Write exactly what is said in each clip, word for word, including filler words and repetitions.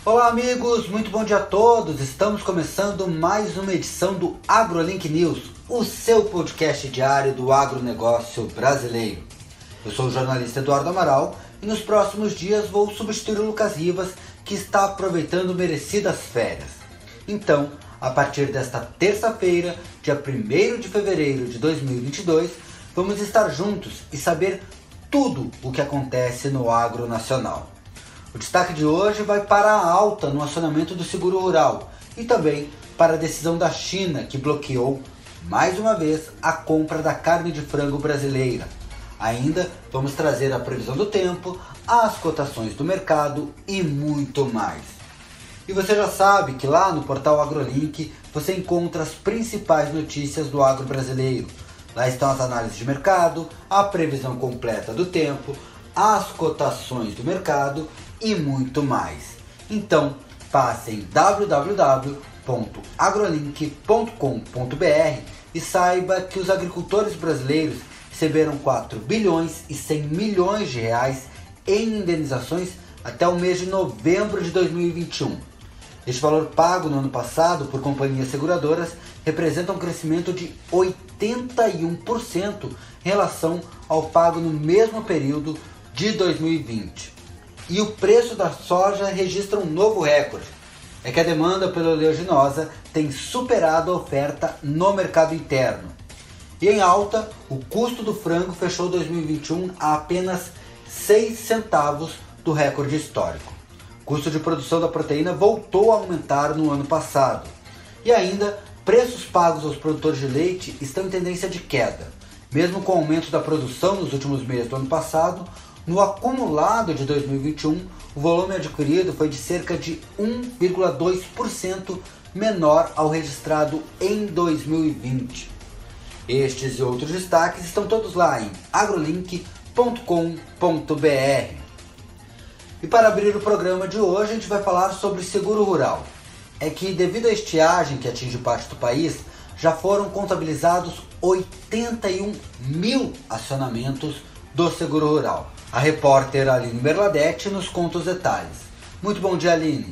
Olá amigos, muito bom dia a todos. Estamos começando mais uma edição do AgroLink News, o seu podcast diário do agronegócio brasileiro. Eu sou o jornalista Eduardo Amaral e nos próximos dias vou substituir o Lucas Rivas, que está aproveitando merecidas férias. Então, a partir desta terça-feira, dia primeiro de fevereiro de dois mil e vinte e dois, vamos estar juntos e saber tudo o que acontece no agro nacional. O destaque de hoje vai para a alta no acionamento do seguro rural e também para a decisão da China, que bloqueou mais uma vez a compra da carne de frango brasileira. Ainda vamos trazer a previsão do tempo, as cotações do mercado e muito mais. E você já sabe que lá no portal AgroLink você encontra as principais notícias do agro brasileiro. Lá estão as análises de mercado, a previsão completa do tempo, as cotações do mercado e muito mais. Então, passe em w w w ponto agrolink ponto com ponto b r e saiba que os agricultores brasileiros receberam quatro bilhões e cem milhões de reais em indenizações até o mês de novembro de dois mil e vinte e um. Este valor pago no ano passado por companhias seguradoras representa um crescimento de oitenta e um por cento em relação ao pago no mesmo período de dois mil e vinte. E o preço da soja registra um novo recorde. É que a demanda pela oleaginosa tem superado a oferta no mercado interno. E em alta, o custo do frango fechou dois mil e vinte e um a apenas seis centavos do recorde histórico. O custo de produção da proteína voltou a aumentar no ano passado. E ainda, preços pagos aos produtores de leite estão em tendência de queda. Mesmo com o aumento da produção nos últimos meses do ano passado, no acumulado de dois mil e vinte e um, o volume adquirido foi de cerca de um vírgula dois por cento menor ao registrado em dois mil e vinte. Estes e outros destaques estão todos lá em agrolink ponto com ponto b r. E para abrir o programa de hoje, a gente vai falar sobre seguro rural. É que devido à estiagem que atinge parte do país, já foram contabilizados oitenta e um mil acionamentos do seguro rural. A repórter Aline Merladete nos conta os detalhes. Muito bom dia, Aline.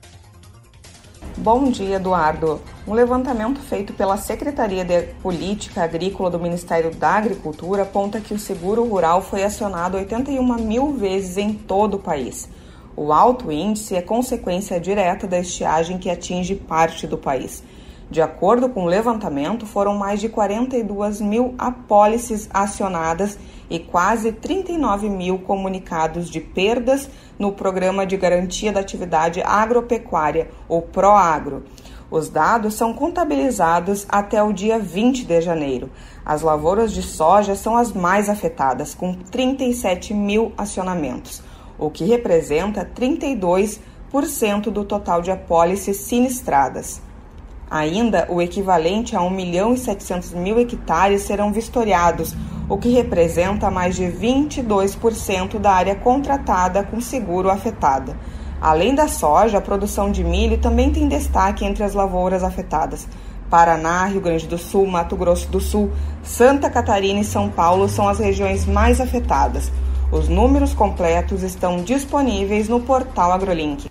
Bom dia, Eduardo. Um levantamento feito pela Secretaria de Política Agrícola do Ministério da Agricultura aponta que o seguro rural foi acionado oitenta e uma mil vezes em todo o país. O alto índice é consequência direta da estiagem que atinge parte do país. De acordo com o levantamento, foram mais de quarenta e duas mil apólices acionadas e quase trinta e nove mil comunicados de perdas no Programa de Garantia da Atividade Agropecuária, o PROAGRO. Os dados são contabilizados até o dia vinte de janeiro. As lavouras de soja são as mais afetadas, com trinta e sete mil acionamentos, o que representa trinta e dois por cento do total de apólices sinistradas. Ainda, o equivalente a um milhão e setecentos mil hectares serão vistoriados, o que representa mais de vinte e dois por cento da área contratada com seguro afetada. Além da soja, a produção de milho também tem destaque entre as lavouras afetadas. Paraná, Rio Grande do Sul, Mato Grosso do Sul, Santa Catarina e São Paulo são as regiões mais afetadas. Os números completos estão disponíveis no portal AgroLink.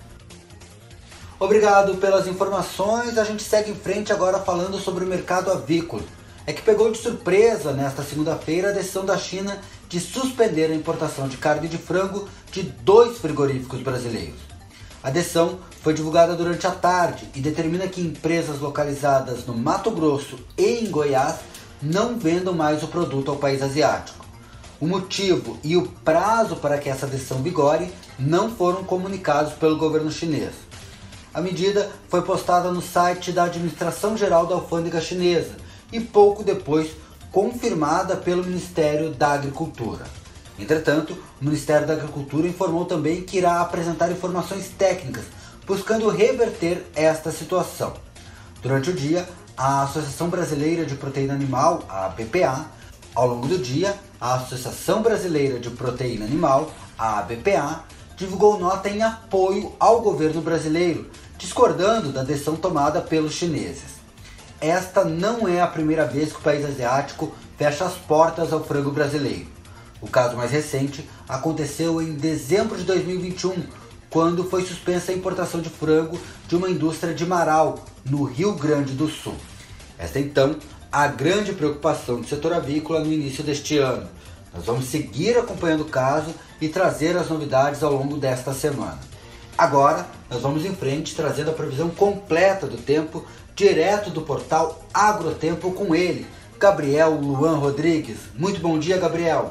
Obrigado pelas informações. A gente segue em frente agora falando sobre o mercado avícola. É que pegou de surpresa nesta segunda-feira a decisão da China de suspender a importação de carne de frango de dois frigoríficos brasileiros. A decisão foi divulgada durante a tarde e determina que empresas localizadas no Mato Grosso e em Goiás não vendam mais o produto ao país asiático. O motivo e o prazo para que essa decisão vigore não foram comunicados pelo governo chinês. A medida foi postada no site da Administração Geral da Alfândega Chinesa e pouco depois confirmada pelo Ministério da Agricultura. Entretanto, o Ministério da Agricultura informou também que irá apresentar informações técnicas, buscando reverter esta situação. Durante o dia, a Associação Brasileira de Proteína Animal, a A B P A, ao longo do dia, a Associação Brasileira de Proteína Animal, a A B P A, divulgou nota em apoio ao governo brasileiro, discordando da decisão tomada pelos chineses. Esta não é a primeira vez que o país asiático fecha as portas ao frango brasileiro. O caso mais recente aconteceu em dezembro de dois mil e vinte e um, quando foi suspensa a importação de frango de uma indústria de Marau, no Rio Grande do Sul. Esta então a grande preocupação do setor avícola no início deste ano. Nós vamos seguir acompanhando o caso e trazer as novidades ao longo desta semana. Agora nós vamos em frente trazendo a previsão completa do tempo direto do portal Agrotempo com ele, Gabriel Luan Rodrigues. Muito bom dia, Gabriel.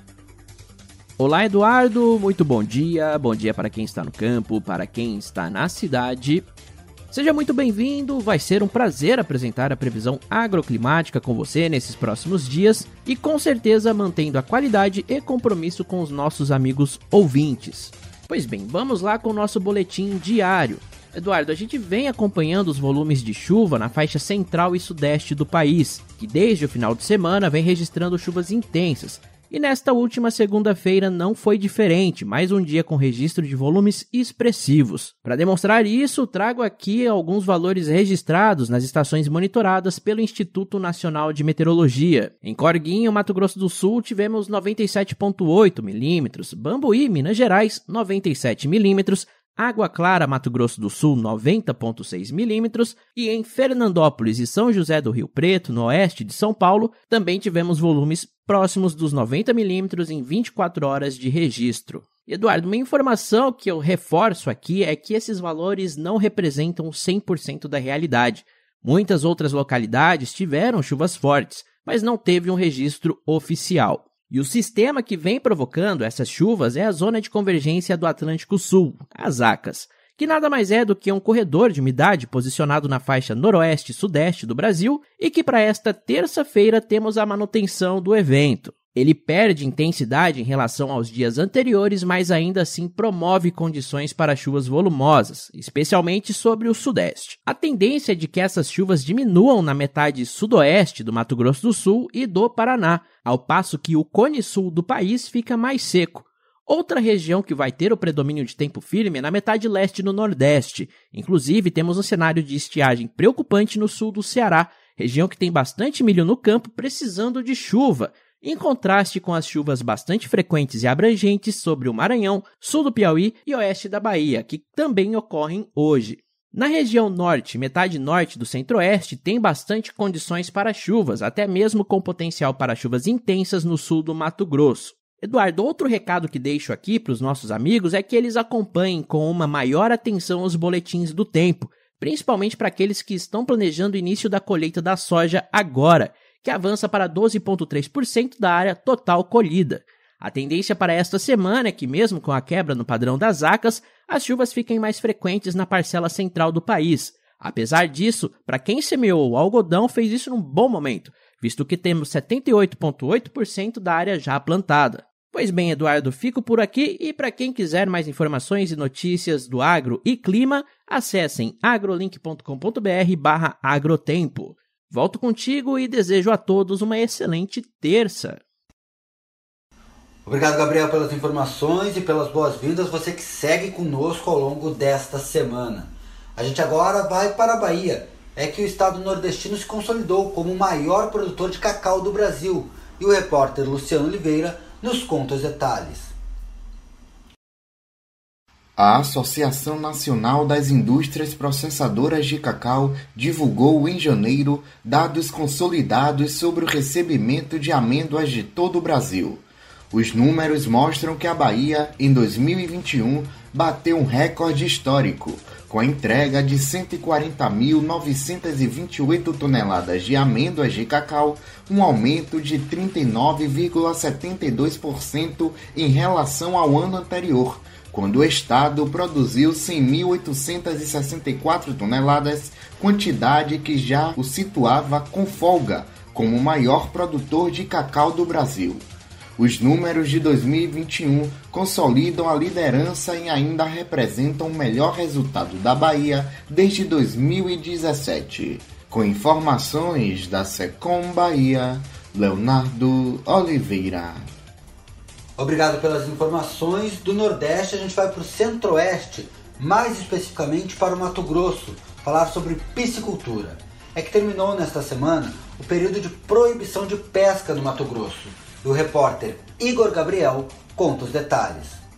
Olá, Eduardo, muito bom dia, bom dia para quem está no campo, para quem está na cidade. Seja muito bem-vindo, vai ser um prazer apresentar a previsão agroclimática com você nesses próximos dias e com certeza mantendo a qualidade e compromisso com os nossos amigos ouvintes. Pois bem, vamos lá com o nosso boletim diário. Eduardo, a gente vem acompanhando os volumes de chuva na faixa central e sudeste do país, que desde o final de semana vem registrando chuvas intensas. E nesta última segunda-feira não foi diferente, mais um dia com registro de volumes expressivos. Para demonstrar isso, trago aqui alguns valores registrados nas estações monitoradas pelo Instituto Nacional de Meteorologia. Em Corguinho, Mato Grosso do Sul, tivemos noventa e sete vírgula oito milímetros, Bambuí, Minas Gerais, noventa e sete milímetros, Água Clara, Mato Grosso do Sul, noventa vírgula seis milímetros, e em Fernandópolis e São José do Rio Preto, no oeste de São Paulo, também tivemos volumes próximos dos noventa milímetros em vinte e quatro horas de registro. Eduardo, uma informação que eu reforço aqui é que esses valores não representam cem por cento da realidade. Muitas outras localidades tiveram chuvas fortes, mas não teve um registro oficial. E o sistema que vem provocando essas chuvas é a Zona de Convergência do Atlântico Sul, a ZACAS, que nada mais é do que um corredor de umidade posicionado na faixa noroeste e sudeste do Brasil e que para esta terça-feira temos a manutenção do evento. Ele perde intensidade em relação aos dias anteriores, mas ainda assim promove condições para chuvas volumosas, especialmente sobre o sudeste. A tendência é de que essas chuvas diminuam na metade sudoeste do Mato Grosso do Sul e do Paraná, ao passo que o cone sul do país fica mais seco. Outra região que vai ter o predomínio de tempo firme é na metade leste no nordeste. Inclusive, temos um cenário de estiagem preocupante no sul do Ceará, região que tem bastante milho no campo precisando de chuva, em contraste com as chuvas bastante frequentes e abrangentes sobre o Maranhão, sul do Piauí e oeste da Bahia, que também ocorrem hoje. Na região norte, metade norte do centro-oeste, tem bastante condições para chuvas, até mesmo com potencial para chuvas intensas no sul do Mato Grosso. Eduardo, outro recado que deixo aqui para os nossos amigos é que eles acompanhem com uma maior atenção os boletins do tempo, principalmente para aqueles que estão planejando o início da colheita da soja agora, que avança para doze vírgula três por cento da área total colhida. A tendência para esta semana é que, mesmo com a quebra no padrão das ZACAS, as chuvas fiquem mais frequentes na parcela central do país. Apesar disso, para quem semeou o algodão, fez isso num bom momento, visto que temos setenta e oito vírgula oito por cento da área já plantada. Pois bem, Eduardo, fico por aqui e para quem quiser mais informações e notícias do agro e clima, acessem agrolink ponto com ponto br barra agrotempo. Volto contigo e desejo a todos uma excelente terça. Obrigado, Gabriel, pelas informações e pelas boas-vindas, você que segue conosco ao longo desta semana. A gente agora vai para a Bahia. É que o estado nordestino se consolidou como o maior produtor de cacau do Brasil e o repórter Luciano Oliveira nos conta os detalhes. A Associação Nacional das Indústrias Processadoras de Cacau divulgou em janeiro dados consolidados sobre o recebimento de amêndoas de todo o Brasil. Os números mostram que a Bahia, em dois mil e vinte e um, bateu um recorde histórico, com a entrega de cento e quarenta mil novecentas e vinte e oito toneladas de amêndoas de cacau, um aumento de trinta e nove vírgula setenta e dois por cento em relação ao ano anterior, quando o estado produziu cem mil oitocentas e sessenta e quatro toneladas, quantidade que já o situava com folga como o maior produtor de cacau do Brasil. Os números de dois mil e vinte e um consolidam a liderança e ainda representam o melhor resultado da Bahia desde dois mil e dezessete. Com informações da Secom Bahia, Leonardo Oliveira. Obrigado pelas informações. Do Nordeste a gente vai para o Centro-Oeste, mais especificamente para o Mato Grosso, falar sobre piscicultura. É que terminou nesta semana o período de proibição de pesca no Mato Grosso. E o repórter Igor Gabriel conta os detalhes.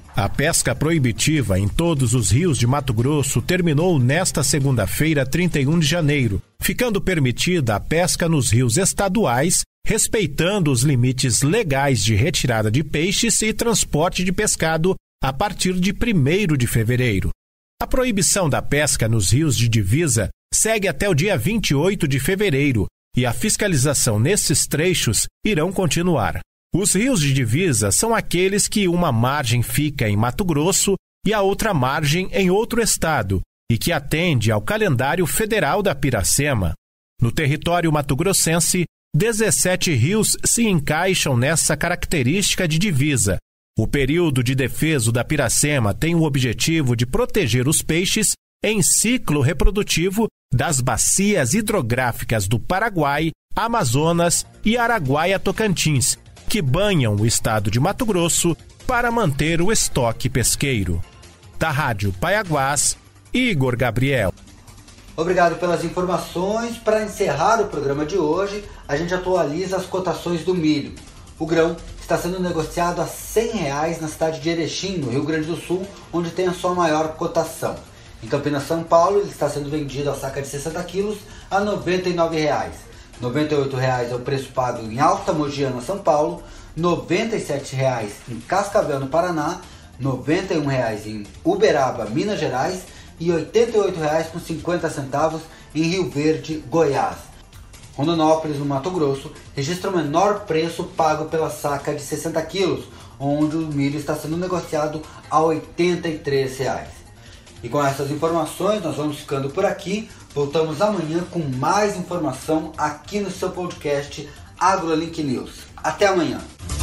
A pesca proibitiva em todos os rios de Mato Grosso terminou nesta segunda-feira, trinta e um de janeiro, ficando permitida a pesca nos rios estaduais, respeitando os limites legais de retirada de peixes e transporte de pescado a partir de primeiro de fevereiro. A proibição da pesca nos rios de divisa segue até o dia vinte e oito de fevereiro e a fiscalização nesses trechos irão continuar. Os rios de divisa são aqueles que uma margem fica em Mato Grosso e a outra margem em outro estado e que atende ao calendário federal da Piracema. No território mato-grossense, dezessete rios se encaixam nessa característica de divisa. O período de defeso da Piracema tem o objetivo de proteger os peixes em ciclo reprodutivo das bacias hidrográficas do Paraguai, Amazonas e Araguaia-Tocantins, que banham o estado de Mato Grosso para manter o estoque pesqueiro. Da Rádio Paiaguás, Igor Gabriel. Obrigado pelas informações. Para encerrar o programa de hoje, a gente atualiza as cotações do milho. O grão está sendo negociado a cem reais na cidade de Erechim, no Rio Grande do Sul, onde tem a sua maior cotação. Em Campinas, São Paulo, ele está sendo vendido a saca de sessenta quilos a noventa e nove reais. noventa e oito reais é o preço pago em Alta Mogiana, São Paulo, noventa e sete reais em Cascavel, no Paraná, noventa e um reais em Uberaba, Minas Gerais e oitenta e oito reais com cinquenta centavos em Rio Verde, Goiás. Rondonópolis, no Mato Grosso, registra o menor preço pago pela saca de sessenta quilos, onde o milho está sendo negociado a oitenta e três reais. E com essas informações nós vamos ficando por aqui. Voltamos amanhã com mais informação aqui no seu podcast AgroLink News. Até amanhã!